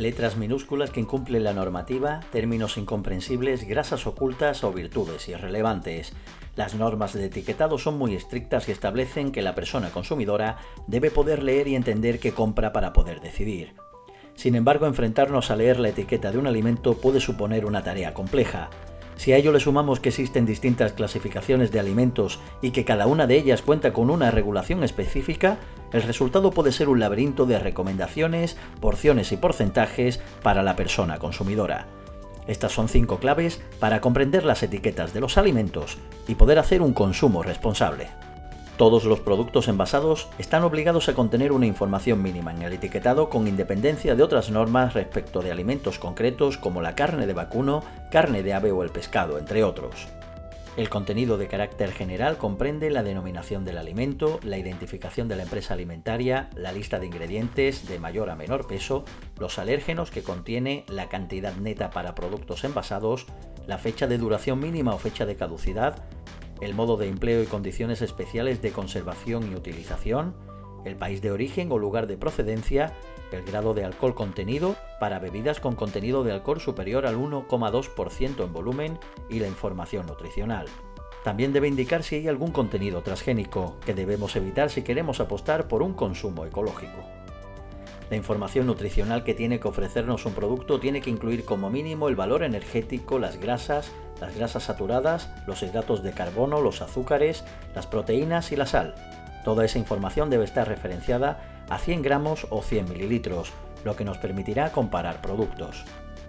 letras minúsculas que incumplen la normativa, términos incomprensibles, grasas ocultas o virtudes irrelevantes. Las normas de etiquetado son muy estrictas y establecen que la persona consumidora debe poder leer y entender qué compra para poder decidir. Sin embargo, enfrentarnos a leer la etiqueta de un alimento puede suponer una tarea compleja. Si a ello le sumamos que existen distintas clasificaciones de alimentos y que cada una de ellas cuenta con una regulación específica, el resultado puede ser un laberinto de recomendaciones, porciones y porcentajes para la persona consumidora. Estas son 5 claves para comprender las etiquetas de los alimentos y poder hacer un consumo responsable. Todos los productos envasados están obligados a contener una información mínima en el etiquetado con independencia de otras normas respecto de alimentos concretos como la carne de vacuno, carne de ave o el pescado, entre otros. El contenido de carácter general comprende la denominación del alimento, la identificación de la empresa alimentaria, la lista de ingredientes de mayor a menor peso, los alérgenos que contiene, la cantidad neta para productos envasados, la fecha de duración mínima o fecha de caducidad, el modo de empleo y condiciones especiales de conservación y utilización, el país de origen o lugar de procedencia, el grado de alcohol contenido para bebidas con contenido de alcohol superior al 1,2% en volumen y la información nutricional. También debe indicar si hay algún contenido transgénico, que debemos evitar si queremos apostar por un consumo ecológico. La información nutricional que tiene que ofrecernos un producto tiene que incluir como mínimo el valor energético, las grasas saturadas, los hidratos de carbono, los azúcares, las proteínas y la sal. Toda esa información debe estar referenciada a 100 gramos o 100 mililitros, lo que nos permitirá comparar productos.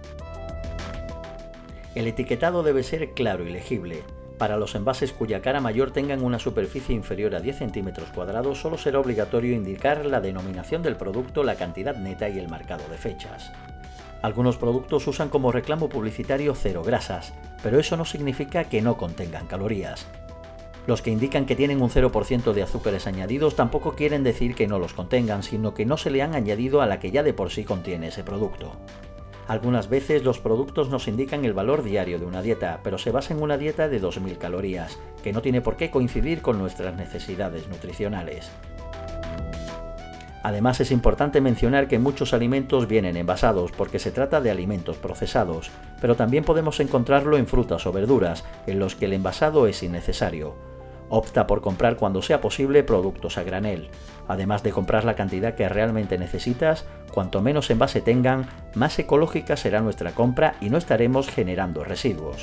El etiquetado debe ser claro y legible. Para los envases cuya cara mayor tengan una superficie inferior a 10 centímetros cuadrados, solo será obligatorio indicar la denominación del producto, la cantidad neta y el marcado de fechas. Algunos productos usan como reclamo publicitario 0 grasas, pero eso no significa que no contengan calorías. Los que indican que tienen un 0% de azúcares añadidos tampoco quieren decir que no los contengan, sino que no se le han añadido a la que ya de por sí contiene ese producto. Algunas veces los productos nos indican el valor diario de una dieta, pero se basa en una dieta de 2000 calorías, que no tiene por qué coincidir con nuestras necesidades nutricionales. Además, es importante mencionar que muchos alimentos vienen envasados porque se trata de alimentos procesados, pero también podemos encontrarlo en frutas o verduras, en los que el envasado es innecesario. Opta por comprar cuando sea posible productos a granel. Además de comprar la cantidad que realmente necesitas, cuanto menos envase tengan, más ecológica será nuestra compra y no estaremos generando residuos.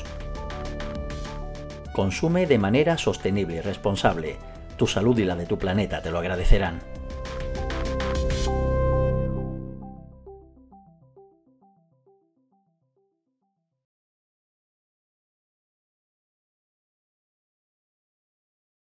Consume de manera sostenible y responsable. Tu salud y la de tu planeta te lo agradecerán.